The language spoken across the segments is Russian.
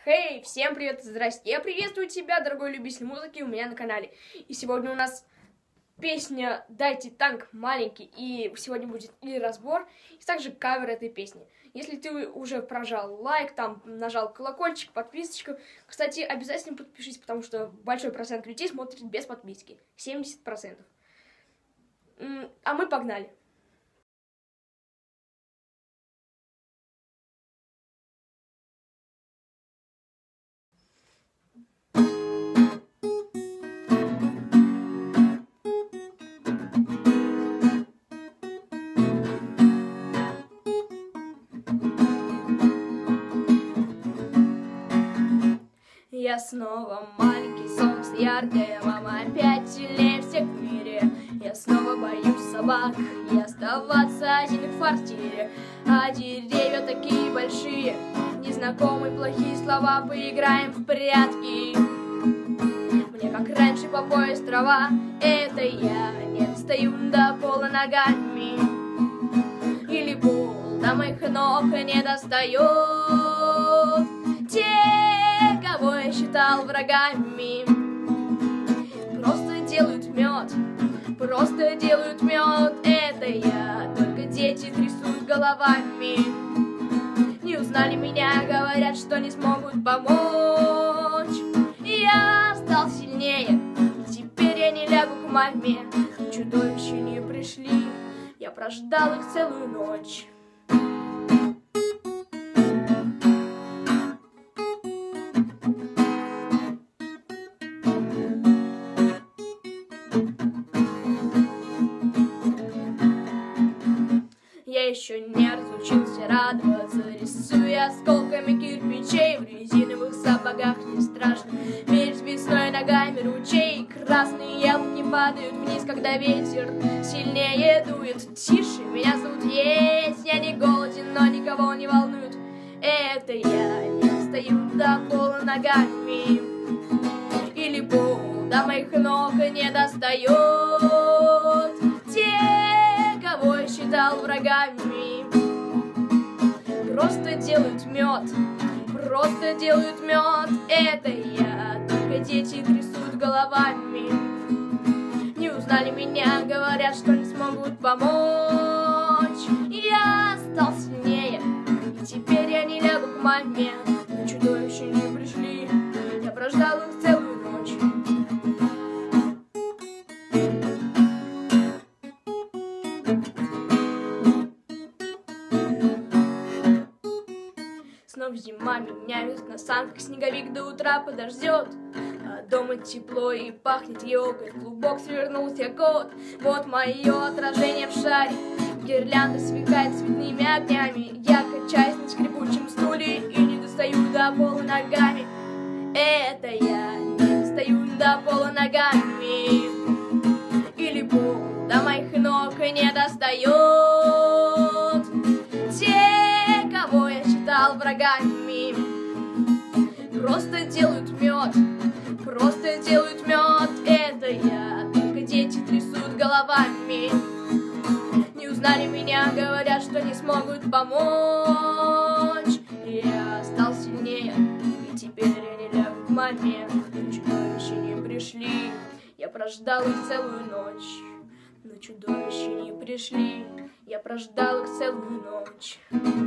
Хей, всем привет, здрасте, я приветствую тебя, дорогой любитель музыки, у меня на канале. И сегодня у нас песня «Дайте танк маленький», и сегодня будет и разбор, и также кавер этой песни. Если ты уже прожал лайк, там нажал колокольчик, подписочку, кстати, обязательно подпишись, потому что большой процент людей смотрит без подписки, 70%. А мы погнали. Я снова маленький, солнце яркое, мама опять сильнее всех в мире. Я снова боюсь собак и оставаться один в квартире. А деревья такие большие, незнакомые плохие слова, поиграем в прятки. Мне как раньше по пояс трава, это я не встаю до пола ногами. Или пол до моих ног не достает. Те, кого я считал врагами, просто делают мед, это я, только дети трясут головами. Не узнали меня, говорят, что не смогут помочь. Я стал сильнее, и теперь я не лягу к маме. Чудовища не пришли, я прождал их целую ночь. Я еще не разучился радоваться, рисуя осколками кирпичей. В резиновых сапогах не страшно мерить весной ногами ручей. Красные яблоки падают вниз, когда ветер сильнее дует. Тише, меня зовут есть, я не голоден, но никого не волнует. Это я не встаю до пола ногами, или пол до моих ног не достает. Те, кого я считал врагами, просто делают мед, это я, только дети трясут головами. Не узнали меня, говорят, что не смогут помочь. Я стал сильнее, и теперь я не лягу к маме. Но чудовища не пришли, я прождал их целую ночь. Снова зима, меня везут на санках, снеговик до утра подождет. А дома тепло и пахнет елкой, в клубок свернулся кот. Вот мое отражение в шаре, гирлянда сверкает цветными огнями. Я качаюсь на скрипучем стуле и не достаю до пола ногами. Это я не достаю до пола ногами, или пол до моих ног не достает. Те, кого я считал врагами, просто делают мед, это я, только дети трясут головами. Не узнали меня, говорят, что не смогут помочь. Я стал сильнее, и теперь я не лягу к маме. Но чудовища не пришли, я прождал их целую ночь. Но чудовища не пришли, я прождал их целую ночь.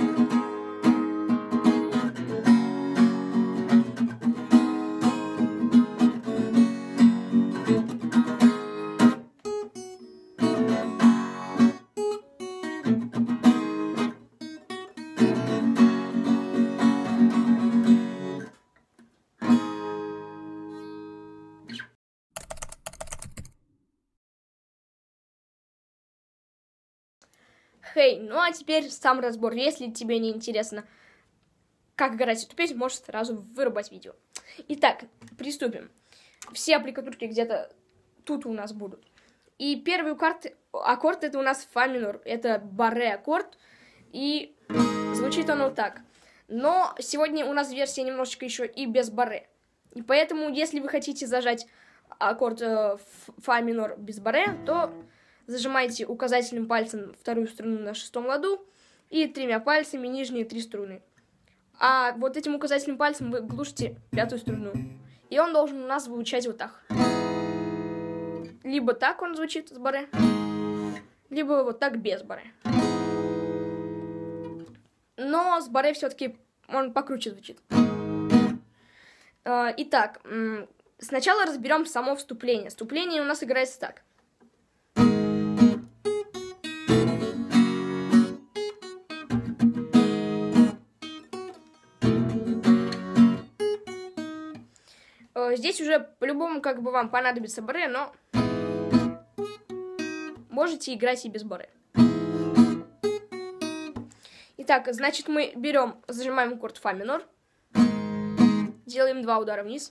Хей, ну а теперь сам разбор. Если тебе не интересно, как играть эту песню, можешь сразу вырубать видео. Итак, приступим. Все аппликатурки где-то тут у нас будут. И первый аккорд это у нас фа минор. Это барре аккорд. И звучит оно так. Но сегодня у нас версия немножечко еще и без барре. И поэтому, если вы хотите зажать аккорд фа минор без барре, то зажимаете указательным пальцем вторую струну на шестом ладу и 3 пальцами нижние 3 струны. А вот этим указательным пальцем вы глушите пятую струну. И он должен у нас звучать вот так. Либо так он звучит с баре, либо вот так без баре. Но с баре все-таки он покруче звучит. Итак, сначала разберем само вступление. Вступление у нас играется так. Здесь уже по-любому как бы вам понадобится баре, но можете играть и без баре. Итак, значит, мы берем, зажимаем аккорд фа минор, делаем 2 удара вниз,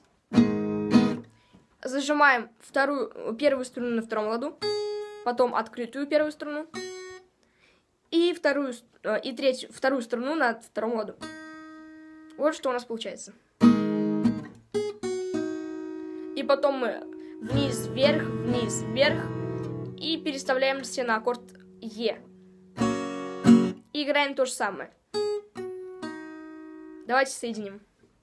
зажимаем первую струну на втором ладу, потом открытую первую струну и вторую струну на втором ладу. Вот что у нас получается. И потом мы вниз, вверх, и переставляемся на аккорд Е. И играем то же самое. Давайте соединим.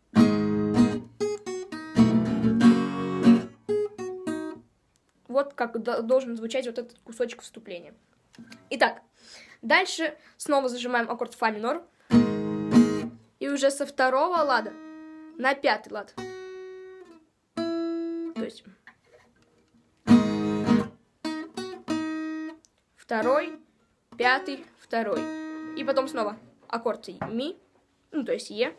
Вот как должен звучать вот этот кусочек вступления. Итак, дальше снова зажимаем аккорд фа минор. И уже со второго лада на пятый лад. То есть второй, пятый, второй. И потом снова аккорд ми, ну то есть е.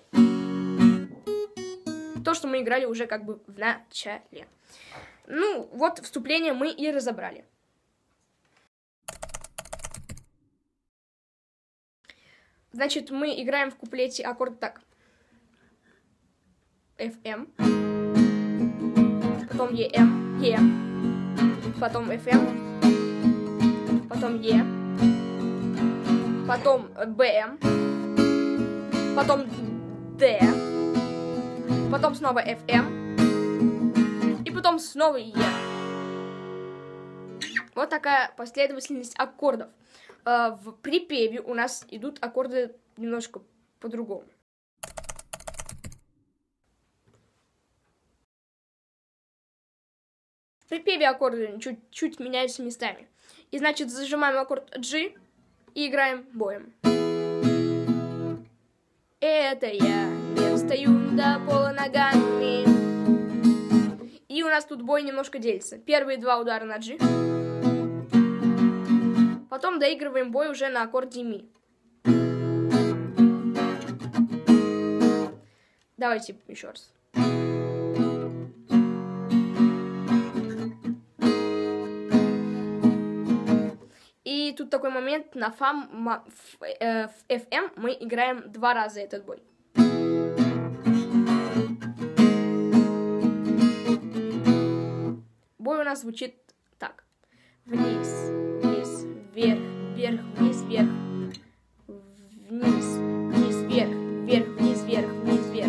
То, что мы играли уже как бы в начале. Ну, вот вступление мы и разобрали. Значит, мы играем в куплете аккорд так. FM. Потом EM, Е. Потом FM. Потом Е. Потом БМ. Потом Д. Потом снова FM. И потом снова Е. Вот такая последовательность аккордов. В припеве у нас идут аккорды немножко по-другому. В припеве аккорды чуть-чуть меняются местами. И значит зажимаем аккорд G и играем боем. Это я не стою до пола ногами. И у нас тут бой немножко делится. Первые 2 удара на G. Потом доигрываем бой уже на аккорде ми. Давайте еще раз. И тут такой момент, на FM мы играем 2 раза этот бой. Бой у нас звучит так. Вниз, вниз, вверх, вверх, вниз, вверх. Вниз, вниз, вверх, вверх, вниз, вверх, вниз, вверх.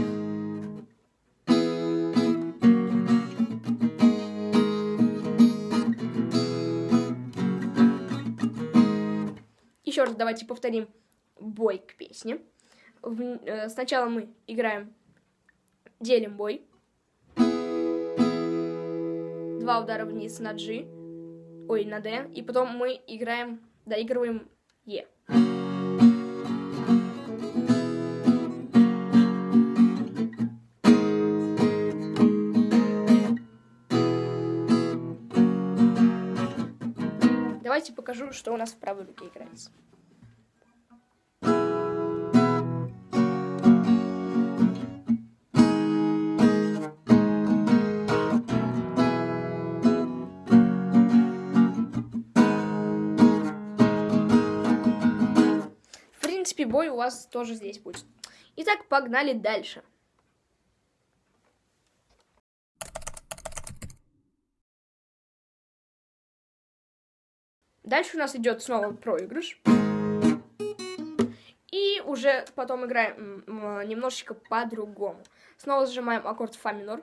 Еще раз давайте повторим бой к песне. Сначала мы играем, делим бой. 2 удара вниз на G, ой, на D, и потом мы играем, доигрываем Е. Давайте покажу, что у нас в правой руке играется. В принципе, бой у вас тоже здесь будет. Итак, погнали дальше. Дальше у нас идет снова проигрыш. И уже потом играем немножечко по-другому. Снова зажимаем аккорд фа минор.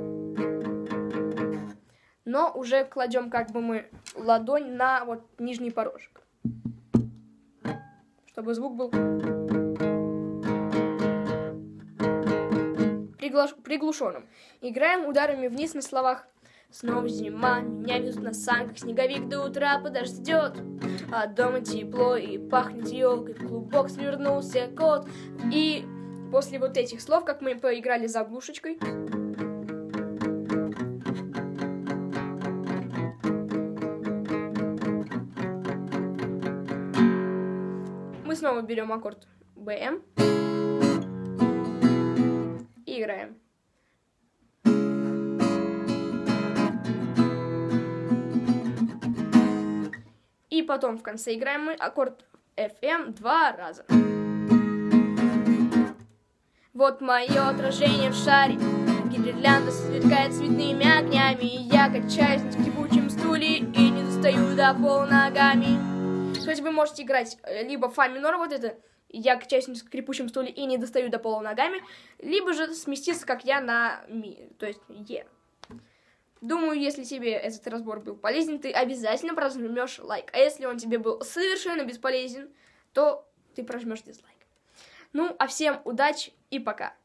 Но уже кладем как бы мы ладонь на вот нижний порожек. Чтобы звук был приглушенным. Играем ударами вниз на словах. Снова зима, меня везут на санках, снеговик до утра подождет. А дома тепло и пахнет елкой, в клубок свернулся кот. И после вот этих слов, как мы поиграли заглушечкой, мы снова берем аккорд БМ и играем. И потом в конце играем мы аккорд FM 2 раза. Вот мое отражение в шаре, гирлянда сверкает цветными огнями. Я качаюсь на скрипучем стуле и не достаю до пола ногами. То есть вы можете играть либо фа минор, вот это, я качаюсь на скрипучем стуле и не достаю до пола ногами, либо же сместиться, как я, на ми, то есть е. Думаю, если тебе этот разбор был полезен, ты обязательно прожмешь лайк. А если он тебе был совершенно бесполезен, то ты прожмешь дизлайк. Ну, а всем удачи и пока.